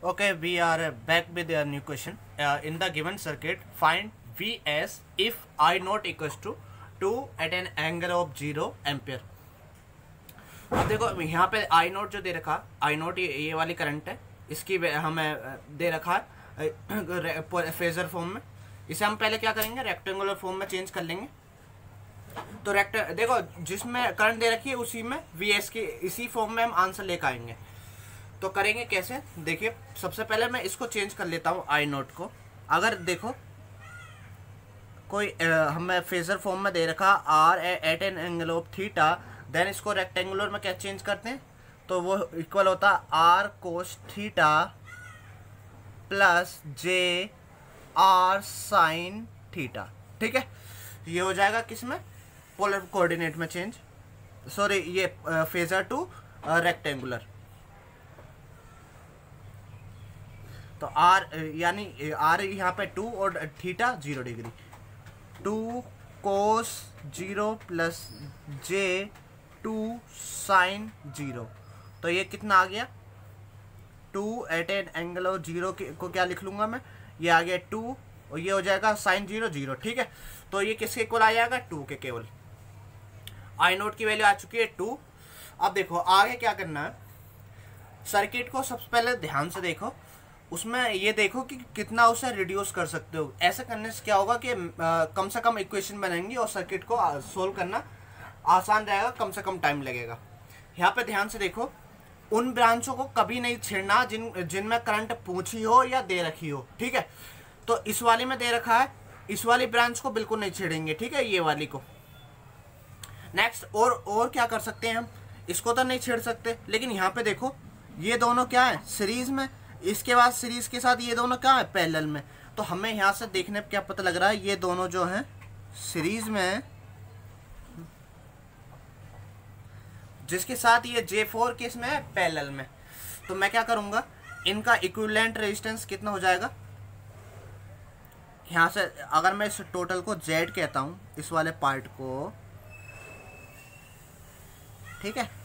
Okay, we are back with a new question. In the given circuit, find Vs if I naught equals to 2 at an angle of 0 ampere. अब देखो यहाँ पे I note जो दे रखा, I note ये वाली current है, इसकी हमें दे रखा है फेजर फॉर्म में. इसे हम पहले क्या करेंगे, रेक्टेंगुलर फॉर्म में चेंज कर लेंगे. तो देखो जिसमें करंट दे रखी है उसी में Vs की इसी फॉर्म में हम आंसर लेकर आएंगे. तो करेंगे कैसे, देखिए सबसे पहले मैं इसको चेंज कर लेता हूँ आई नोट को. अगर देखो कोई हमें फेजर फॉर्म में दे रखा R at an angle of theta, then इसको रेक्टेंगुलर में क्या चेंज करते हैं तो वो इक्वल होता है R cos theta plus J R sine theta. ठीक है, ये हो जाएगा किसमें, पोलर कोऑर्डिनेट में चेंज, सॉरी ये फेजर टू रेक्टेंगुलर. तो आर यानी आर यहाँ पे 2 और theta 0 degree, 2 cos 0 plus J 2 sine 0. तो ये कितना आ गया, 2 एट एन एंगल ऑफ 0 को क्या लिख लूंगा मैं, ये आ गया 2 और ये हो जाएगा साइन 0 0. ठीक है, तो ये किसके इक्वल आ जाएगा, 2 के केवल. आई नोट की वैल्यू आ चुकी है 2. अब देखो आगे क्या करना है, सर्किट को सबसे पहले ध्यान से देखो, उसमें ये देखो कि कितना उसे रिड्यूस कर सकते हो. ऐसे करने से क्या होगा कि कम से कम इक्वेशन बनेंगी और सर्किट को सोल्व करना आसान रहेगा, कम से कम टाइम लगेगा. यहाँ पे ध्यान से देखो, उन ब्रांचों को कभी नहीं छेड़ना जिनमें करंट पूछी हो या दे रखी हो. ठीक है, तो इस वाली में दे रखा है, इस वाली ब्रांच को बिल्कुल नहीं छेड़ेंगे. ठीक है, ये वाली को. नेक्स्ट और क्या कर सकते हैं हम, इसको तो नहीं छेड़ सकते, लेकिन यहाँ पे देखो ये दोनों क्या है, सीरीज में, इसके बाद सीरीज के साथ ये दोनों क्या है, पैरेलल में. तो हमें यहाँ से देखने पे क्या पता लग रहा है, ये दोनों जो हैं सीरीज में है, जिसके साथ ये J4 किस में है, पैरेलल में. तो मैं क्या करूंगा, इनका इक्विवेलेंट रेजिस्टेंस कितना हो जाएगा, यहाँ से अगर मैं इस टोटल को Z कहता हूँ, इस वाले पार्ट को, ठीक है,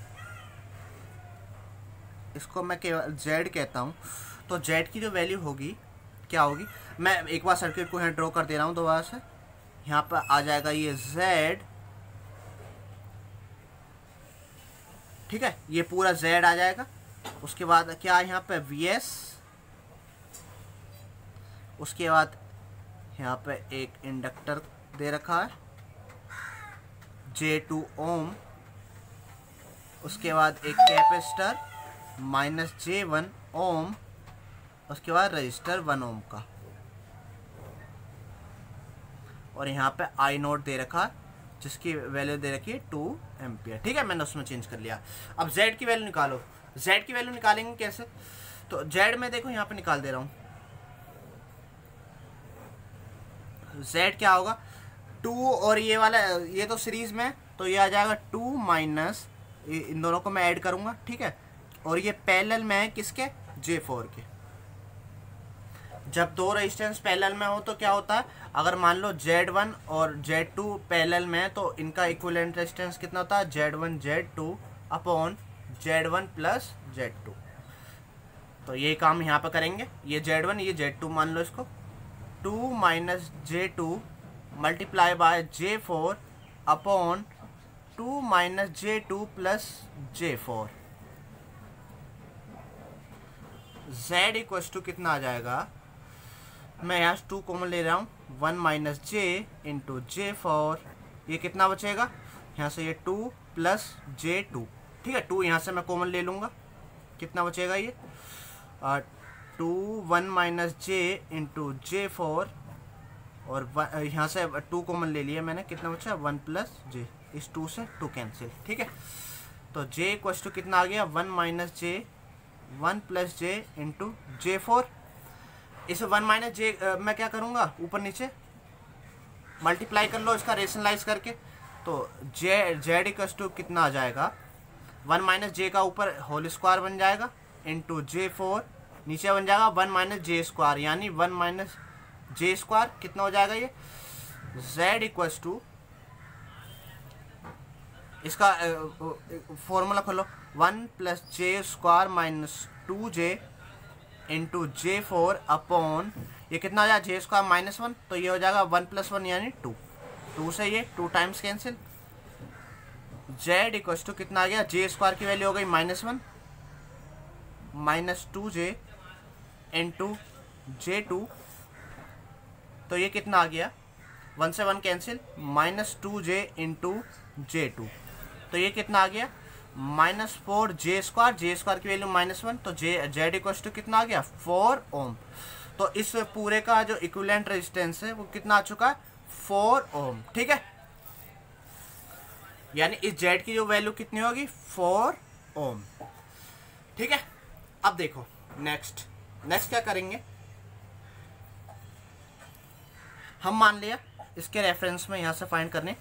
इसको मैं केवल Z कहता हूँ, तो Z की जो वैल्यू होगी क्या होगी, मैं एक बार सर्किट को यहाँ ड्रॉ कर दे रहा हूँ दोबारा से. यहाँ पर आ जाएगा ये Z, ठीक है, ये पूरा Z आ जाएगा. उसके बाद क्या है यहाँ पे Vs, उसके बाद यहाँ पे एक इंडक्टर दे रखा है J2 ओम, उसके बाद एक कैपेसिटर -J1 ओम, उसके बाद रजिस्टर 1 ओम का, और यहाँ पे आई नोट दे रखा जिसकी वैल्यू दे रखी है 2 एम्पियर. ठीक है, मैंने उसमें चेंज कर लिया. अब Z की वैल्यू निकालो. Z की वैल्यू निकालेंगे कैसे, तो Z में देखो यहाँ पे निकाल दे रहा हूँ. Z क्या होगा, 2 और ये वाला, ये तो सीरीज में, तो ये आ जाएगा 2 माइनस, इन दोनों को मैं ऐड करूंगा. ठीक है, और ये पैरेलल में है किसके, J4 के. जब दो रेजिस्टेंस पैरेलल में हो तो क्या होता है, अगर मान लो Z1 और Z2 पैरेलल में है तो इनका इक्विवेलेंट रेजिस्टेंस कितना होता है, Z1 Z2 upon Z1 plus Z2. तो ये काम यहाँ पे करेंगे, ये Z1 ये Z2 मान लो इसको, 2 minus J2 multiply by J4 upon 2 minus J2 plus J4. Z equals to कितना आ जाएगा, मैं यहाँ 2 कॉमन ले रहा हूँ, 1 माइनस J इंटू J4, ये कितना बचेगा, यहाँ से ये 2 प्लस J2. ठीक है, 2 यहाँ से मैं कॉमन ले लूँगा, कितना बचेगा ये 2 1 माइनस J इंटू J4, और यहाँ से 2 कॉमन ले लिया मैंने, कितना बचा 1 प्लस J, इस 2 से 2 कैंसिल. ठीक है, तो J इक्वल्स टू कितना आ गया, 1 minus J 1 plus J into J4. इस 1 माइनस J मैं क्या करूँगा, ऊपर नीचे मल्टीप्लाई कर लो इसका रेशनलाइज करके, तो Z इक्वल्स टू कितना आ जाएगा, 1 माइनस J का ऊपर होल स्क्वायर बन जाएगा इंटू J4, नीचे बन जाएगा 1 माइनस J स्क्वायर, यानी 1 माइनस J स्क्वायर कितना हो जाएगा ये, Z इक्वल्स टू, इसका फॉर्मूला खोलो, 1 plus J square minus 2J into J4 upon ये कितना हो जाएगा J² -1, तो ये हो जाएगा 1 + 1 यानी 2। 2 से ये 2 times cancel. Z equal to कितना आ गया, J² की वैल्यू हो गई -1 -2J इंटू J2, तो ये कितना आ गया 1 से 1 कैंसिल -2J इंटू J2, तो ये कितना आ गया -4J²। J² की वैल्यू -1, तो Z इक्वल टू कितना आ गया 4 ओम। तो इस पूरे का जो इक्विवेलेंट रेजिस्टेंस है वो कितना आ चुका है 4 ओम। ठीक है, यानी इस Z की जो वैल्यू कितनी होगी 4 ओम। ठीक है, अब देखो नेक्स्ट क्या करेंगे हम, मान लिया इसके रेफरेंस में यहां से फाइंड करने,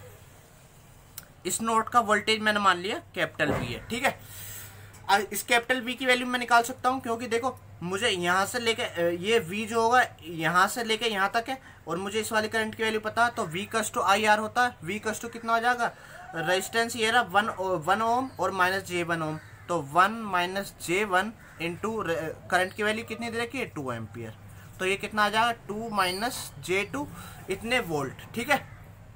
इस नोड का वोल्टेज मैंने मान लिया कैपिटल V है। ठीक है, इस कैपिटल V की वैल्यू मैं निकाल सकता हूं, क्योंकि देखो मुझे यहां से लेके ये V जो होगा यहां से लेके यहां तक है, और मुझे इस वाली करंट की वैल्यू पता है, तो V = IR होता है। V = कितना हो जाएगा, रेजिस्टेंस ये रहा 1 ओम और -J1 ओम, तो 1 - J1 इंटू करंट की वैल्यू कितनी दे रखी है 2 एम्पियर, तो ये कितना आ जाएगा 2 - J2 इतने वोल्ट। ठीक है,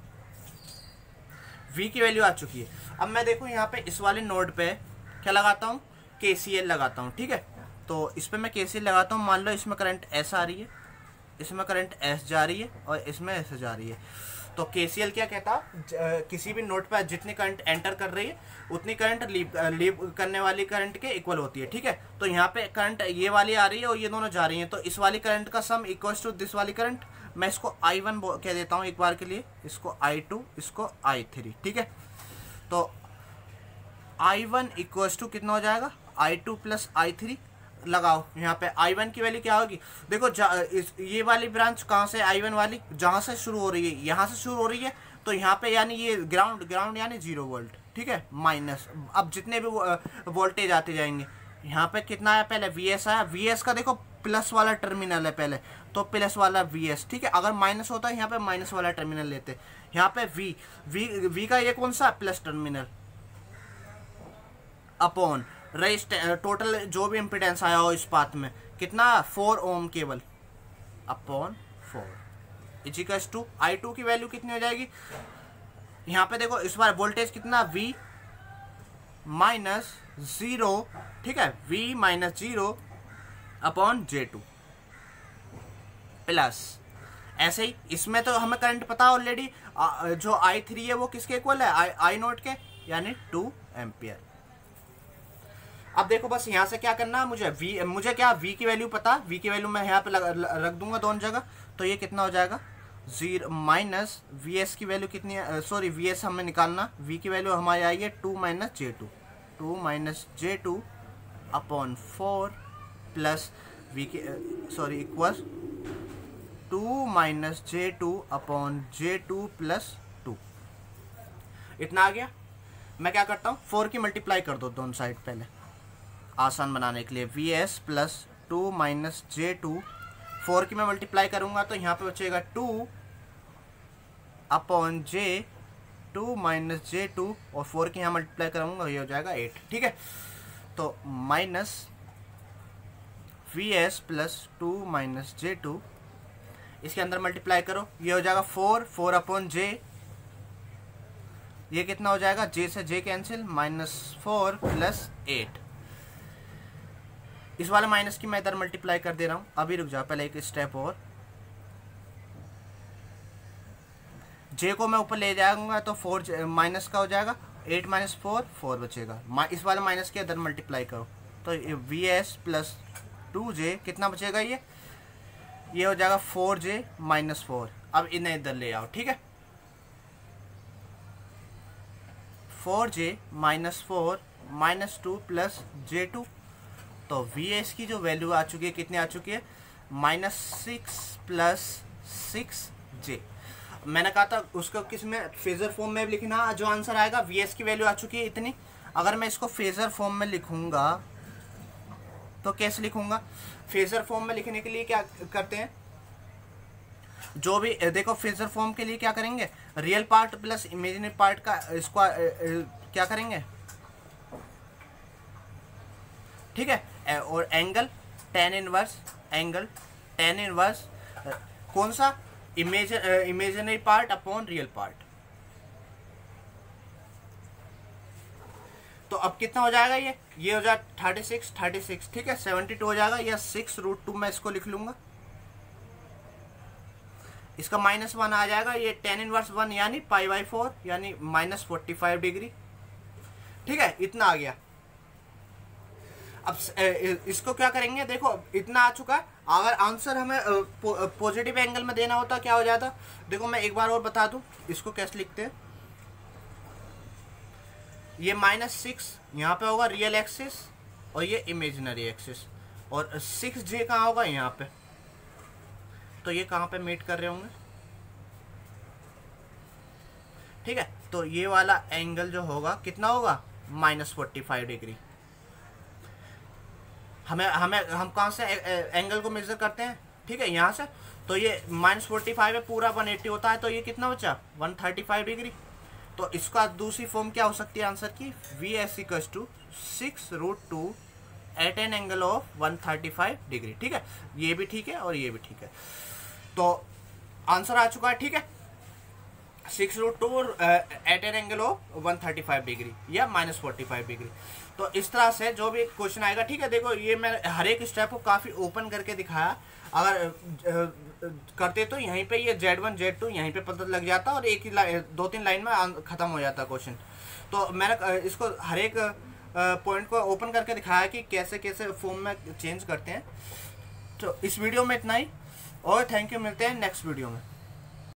V की वैल्यू आ चुकी है। अब मैं देखूं यहाँ पे इस वाले नोड पे क्या लगाता हूँ, KCL लगाता हूँ। ठीक है, तो इस पे मैं KCL लगाता हूँ। मान लो इसमें करंट S आ रही है, इसमें करंट S जा रही है और इसमें S जा रही है, तो KCL क्या कहता है, किसी भी नोड पर जितनी करंट एंटर कर रही है उतनी करंट लीव करने वाली करंट के इक्वल होती है। ठीक है, तो यहाँ पे करंट ये वाली आ रही है और ये दोनों जा रही हैं, तो इस वाली करंट का सम इक्वल्स टू दिस वाली करंट। मैं इसको I1 कह देता हूँ एक बार के लिए, इसको I2, इसको I3। ठीक है, तो I1 इक्वल्स टू कितना हो जाएगा I2 + I3। लगाओ यहाँ पे I1 की वैल्यू क्या होगी, देखो ये वाली ब्रांच कहाँ से, I1 वाली जहाँ से शुरू हो रही है, यहाँ से शुरू हो रही है, तो यहाँ पे यानी ये ग्राउंड यानी 0 वोल्ट। ठीक है, माइनस, अब जितने भी वोल्टेज आते जाएंगे, यहाँ पे कितना आया, पहले VS आया, VS का देखो प्लस वाला टर्मिनल है पहले, तो प्लस वाला VS। ठीक है, अगर माइनस होता है यहाँ पे माइनस वाला टर्मिनल लेते, यहाँ पे V का ये कौन सा प्लस टर्मिनल अपॉन टोटल जो भी इम्पिडेंस आया हो इस पाथ में कितना 4 ओम केवल अपॉन 4 इजिकल्स टू I2 की वैल्यू कितनी हो जाएगी, यहाँ पे देखो इस बार वोल्टेज कितना V -0। ठीक है, V -0 अपॉन J2 प्लस, ऐसे ही इसमें तो हमें करंट पता ऑलरेडी, जो I3 है वो किसके इक्वल है I0 के, यानी 2 एम्पियर। अब देखो बस यहाँ से क्या करना है, मुझे क्या V की वैल्यू पता, V की वैल्यू मैं यहाँ पे रख दूंगा दोनों जगह, तो ये कितना हो जाएगा 0 माइनस VS की वैल्यू कितनी है, सॉरी VS हमें निकालना, V की वैल्यू हमारी आई है 2 - J2 अपॉन 4 प्लस V की sorry equal 2 - J2 upon J2 + 2, इतना आ गया। मैं क्या करता हूँ 4 की मल्टीप्लाई कर दो दोनों साइड पहले आसान बनाने के लिए, VS + 2 - J2, 4 की मैं मल्टीप्लाई करूंगा तो यहाँ पे बचेगा 2 अपॉन J, 2 - J2, और 4 की यहाँ मल्टीप्लाई करूंगा ये हो जाएगा 8। ठीक है, तो माइनस VS + 2 - J2, इसके अंदर मल्टीप्लाई करो, ये हो जाएगा 4 अपॉन J, ये कितना हो जाएगा, J से J कैंसिल, -4 + 8। इस वाले माइनस की मैं इधर मल्टीप्लाई कर दे रहा हूं, अभी रुक जा, पहले एक स्टेप और, J को मैं ऊपर ले जाऊंगा तो 4 माइनस का हो जाएगा, 8 - 4 बचेगा, इस वाले माइनस के इधर मल्टीप्लाई करो तो VS + 2J कितना बचेगा, ये हो जाएगा 4J - 4। अब इन्हें इधर ले आओ। ठीक है, 4J - 4 -2 + J2, तो VS की जो वैल्यू आ चुकी है कितनी आ चुकी है -6 + 6J। मैंने कहा था उसको किस में फेजर फॉर्म में लिखना, जो आंसर आएगा VS की वैल्यू आ चुकी है इतनी। अगर मैं इसको फेजर फॉर्म में लिखूंगा तो कैसे लिखूंगा, फेजर फॉर्म में लिखने के लिए क्या करते हैं, जो भी देखो फेजर फॉर्म के लिए क्या करेंगे, real part plus imaginary part का इसको क्या करेंगे, ठीक है, और angle tan inverse angle, tan inverse कौन सा, imaginary part upon real part. तो अब कितना हो जाएगा, ये हो जाएगा 36, ठीक है, 72 हो जाएगा, या 6√2 मैं इसको लिख लूंगा। इसका -1 आ जाएगा, ये टेन इनवर्स 1 यानी π/4 यानी -45 डिग्री, ठीक है, इतना आ गया। अब इसको क्या करेंगे, देखो इतना आ चुका है। अगर आंसर हमें पॉजिटिव एंगल में देना होता क्या हो जाता, देखो मैं एक बार और बता दूं इसको कैसे लिखते हैं। ये -6 यहाँ पे होगा रियल एक्सिस और ये इमेजिनरी एक्सिस, और 6j कहाँ होगा यहाँ पे, तो ये कहाँ पे मीट कर रहे होंगे, ठीक है। तो ये वाला एंगल जो होगा कितना होगा, -45 डिग्री। हम कहाँ से एंगल को मेजर करते हैं, ठीक है, यहाँ से। तो ये -45 है, पूरा 180 होता है, तो ये कितना बचा 135 डिग्री। तो इसका दूसरी फॉर्म क्या हो सकती है आंसर की, VS = 6√2 at an angle of 135 degree, ठीक है। ये भी ठीक है और ये भी ठीक है, तो आंसर आ चुका है, ठीक है, 6√2 at an angle of 135 degree या -45 डिग्री। तो इस तरह से जो भी क्वेश्चन आएगा, ठीक है। देखो ये मैं हर एक स्टेप को काफ़ी ओपन करके दिखाया, अगर करते तो यहीं पे ये Z1 Z2 यहीं पे पता लग जाता और एक ही 2-3 लाइन में ख़त्म हो जाता क्वेश्चन। तो मैंने इसको हर एक पॉइंट को ओपन करके दिखाया कि कैसे कैसे फॉर्म में चेंज करते हैं। तो इस वीडियो में इतना ही, और थैंक यू, मिलते हैं नेक्स्ट वीडियो में।